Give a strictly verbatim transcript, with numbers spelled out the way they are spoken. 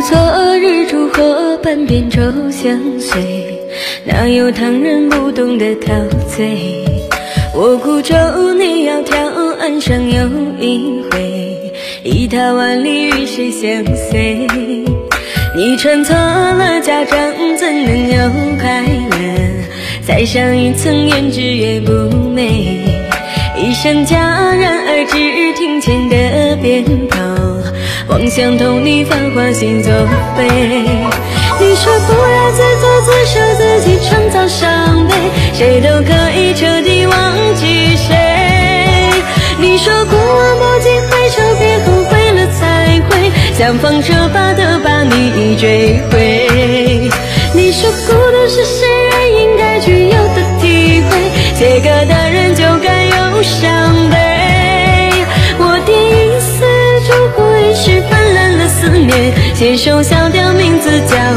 昨日烛火，半边舟相随，哪有唐人不懂得陶醉？我孤舟你窈窕，岸上有一回，一踏万里与谁相随？你穿错了家章，怎能有快乐？再上一层胭脂越不美。一声戛然而止，庭前的鞭炮，妄想同你繁华心作废。你说不要自作自受，自己创造伤悲，谁都可以彻底忘记谁。你说过往不经回首，别后悔了才会想方设法的把你追回。你说孤独是谁人应该具有的体会，写歌的人就该有伤悲。我点一丝烛火，一时泛滥了思念，写首小调名字叫